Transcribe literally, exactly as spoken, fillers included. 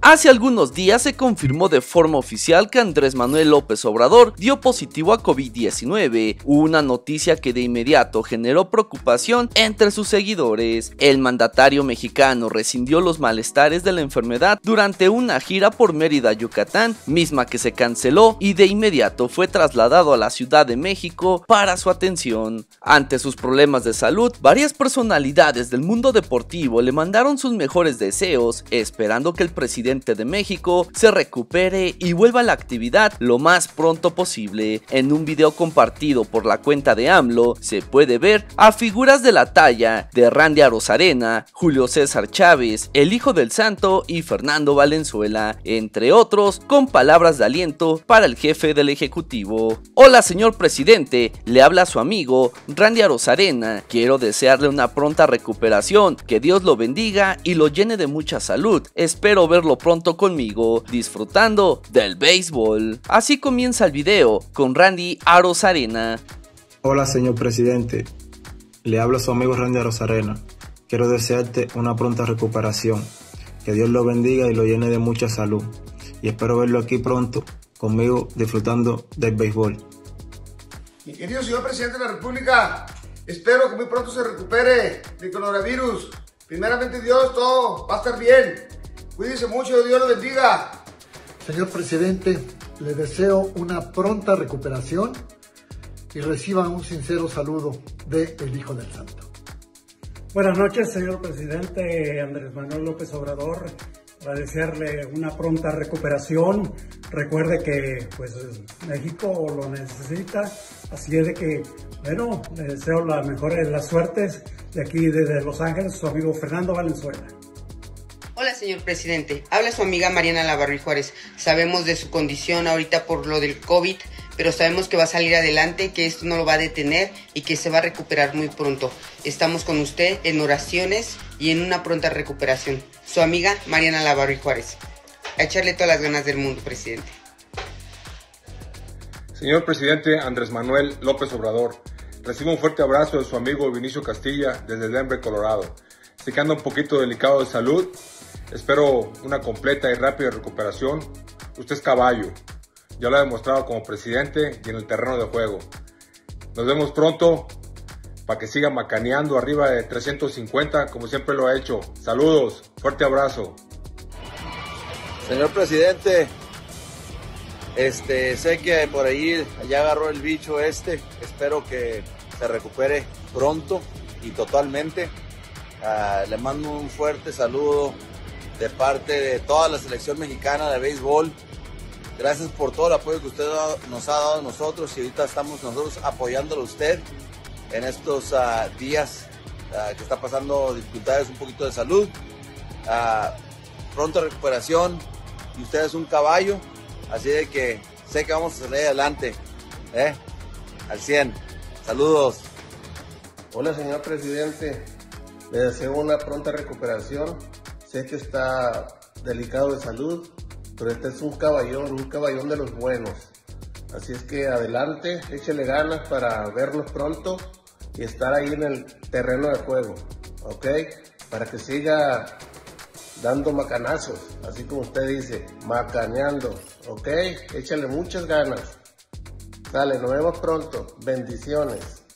Hace algunos días se confirmó de forma oficial que Andrés Manuel López Obrador dio positivo a COVID diecinueve, una noticia que de inmediato generó preocupación entre sus seguidores. El mandatario mexicano rescindió los malestares de la enfermedad durante una gira por Mérida, Yucatán, misma que se canceló y de inmediato fue trasladado a la Ciudad de México para su atención. Ante sus problemas de salud, varias personalidades del mundo deportivo le mandaron sus mejores deseos, esperando que el presidente de México se recupere y vuelva a la actividad lo más pronto posible. En un video compartido por la cuenta de AMLO se puede ver a figuras de la talla de Randy Arozarena, Julio César Chávez, el Hijo del Santo y Fernando Valenzuela, entre otros, con palabras de aliento para el jefe del Ejecutivo. Hola señor presidente, le habla su amigo Randy Arozarena. Quiero desearle una pronta recuperación, que Dios lo bendiga y lo llene de mucha salud. Espero verlo pronto conmigo, disfrutando del béisbol. Así comienza el video con Randy Arozarena. Hola señor presidente, le habla su amigo Randy Arozarena. Quiero desearte una pronta recuperación, que Dios lo bendiga y lo llene de mucha salud. Y espero verlo aquí pronto conmigo disfrutando del béisbol. Mi querido señor presidente de la República, espero que muy pronto se recupere del coronavirus. Primeramente Dios, todo va a estar bien. Cuídense mucho, Dios lo bendiga. Señor presidente, le deseo una pronta recuperación y reciban un sincero saludo de el Hijo del Santo. Buenas noches, señor presidente Andrés Manuel López Obrador. Para desearle una pronta recuperación. Recuerde que pues México lo necesita, así es de que, bueno, le deseo la mejor de las suertes de aquí desde Los Ángeles, su amigo Fernando Valenzuela. Hola señor presidente, habla su amiga Mariana Lavarri Juárez. Sabemos de su condición ahorita por lo del COVID, pero sabemos que va a salir adelante, que esto no lo va a detener y que se va a recuperar muy pronto. Estamos con usted en oraciones y en una pronta recuperación. Su amiga Mariana Lavarri Juárez. A echarle todas las ganas del mundo, presidente. Señor presidente Andrés Manuel López Obrador, recibo un fuerte abrazo de su amigo Vinicio Castilla desde Denver, Colorado. Sé que anda un poquito delicado de salud. Espero una completa y rápida recuperación. Usted es caballo, ya lo ha demostrado como presidente y en el terreno de juego. Nos vemos pronto para que siga macaneando arriba de trescientos cincuenta como siempre lo ha hecho. Saludos, fuerte abrazo. Señor presidente, este, sé que por ahí ya agarró el bicho este. Espero que se recupere pronto y totalmente. Uh, le mando un fuerte saludo de parte de toda la selección mexicana de béisbol. Gracias por todo el apoyo que usted nos ha dado a nosotros y ahorita estamos nosotros apoyándolo a usted en estos uh, días uh, que está pasando dificultades un poquito de salud. Uh, pronta recuperación y usted es un caballo, así de que sé que vamos a salir adelante, ¿eh? Al cien. Saludos. Hola señor presidente, le deseo una pronta recuperación. Sé que está delicado de salud, pero este es un caballón, un caballón de los buenos. Así es que adelante, échele ganas para vernos pronto y estar ahí en el terreno de juego, ¿ok? Para que siga dando macanazos, así como usted dice, macaneando, ¿ok? Échale muchas ganas. Dale, nos vemos pronto. Bendiciones.